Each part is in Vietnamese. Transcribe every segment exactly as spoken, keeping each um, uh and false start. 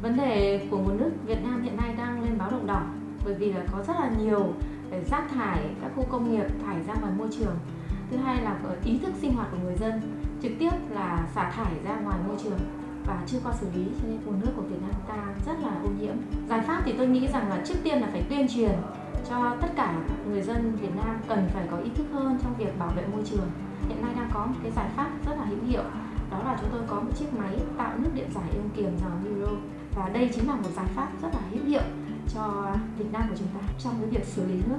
Vấn đề của nguồn nước Việt Nam hiện nay đang lên báo động đỏ bởi vì là có rất là nhiều rác thải các khu công nghiệp thải ra ngoài môi trường. Thứ hai là ý thức sinh hoạt của người dân trực tiếp là xả thải ra ngoài môi trường và chưa qua xử lý, cho nên nguồn nước của Việt Nam ta rất là ô nhiễm. Giải pháp thì tôi nghĩ rằng là trước tiên là phải tuyên truyền cho tất cả người dân Việt Nam cần phải có ý thức hơn trong việc bảo vệ môi trường. Hiện nay đang có một cái giải pháp rất là hữu hiệu, đó là chúng tôi có một chiếc máy tạo nước điện giải ion kiềm dòng Hero, và đây chính là một giải pháp rất là hữu hiệu cho Việt Nam của chúng ta trong cái việc xử lý nước.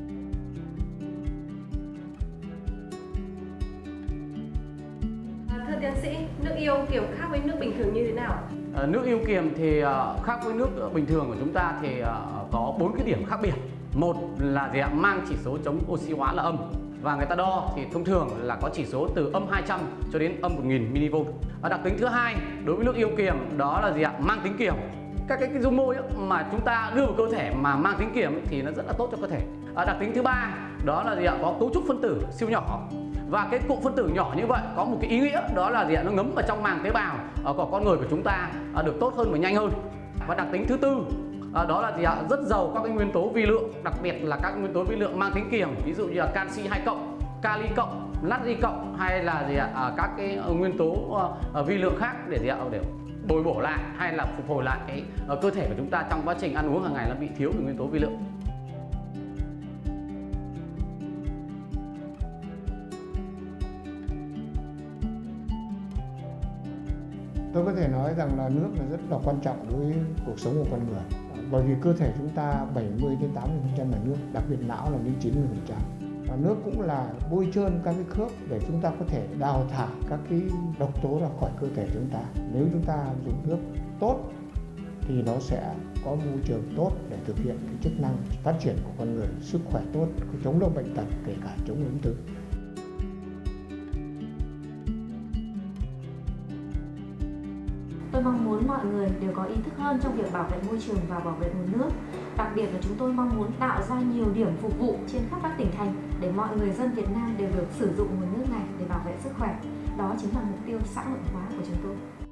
Thưa tiến sĩ, nước ion kiềm khác với nước bình thường như thế nào? À, nước ion kiềm thì uh, khác với nước bình thường của chúng ta thì uh, có bốn cái điểm khác biệt. Một là gì ạ? Mang chỉ số chống oxy hóa là âm, và người ta đo thì thông thường là có chỉ số từ âm hai trăm cho đến âm một nghìn mi-li-vôn. Và đặc tính thứ hai đối với nước ion kiềm đó là gì ạ? Mang tính kiềm. Các cái, cái dung môi ấy, mà chúng ta đưa vào cơ thể mà mang tính kiềm ấy, thì nó rất là tốt cho cơ thể. À, đặc tính thứ ba đó là gì ạ? Có cấu trúc phân tử siêu nhỏ. Và cái cụm phân tử nhỏ như vậy có một cái ý nghĩa đó là gì ạ? Nó ngấm vào trong màng tế bào của con người của chúng ta được tốt hơn và nhanh hơn. Và đặc tính thứ tư À, đó là gì ạ? Rất giàu các cái nguyên tố vi lượng, đặc biệt là các nguyên tố vi lượng mang tính kiềm, ví dụ như là canxi hai cộng, kali cộng, natri cộng, hay là gì ạ? À, các cái nguyên tố uh, vi lượng khác để gì ạ? Để bồi bổ lại hay là phục hồi lại cái uh, cơ thể của chúng ta trong quá trình ăn uống hàng ngày nó bị thiếu về nguyên tố vi lượng. Tôi có thể nói rằng là nước là rất là quan trọng đối với cuộc sống của con người. Bởi vì cơ thể chúng ta bảy mươi đến tám mươi phần trăm là nước, đặc biệt não là đến chín mươi phần trăm. Và nước cũng là bôi trơn các cái khớp để chúng ta có thể đào thải các cái độc tố ra khỏi cơ thể chúng ta. Nếu chúng ta dùng nước tốt thì nó sẽ có môi trường tốt để thực hiện cái chức năng phát triển của con người, sức khỏe tốt, chống được bệnh tật, kể cả chống ung thư. Tôi mong muốn mọi người đều có ý thức hơn trong việc bảo vệ môi trường và bảo vệ nguồn nước. Đặc biệt là chúng tôi mong muốn tạo ra nhiều điểm phục vụ trên khắp các tỉnh thành để mọi người dân Việt Nam đều được sử dụng nguồn nước này để bảo vệ sức khỏe. Đó chính là mục tiêu xã hội hóa của chúng tôi.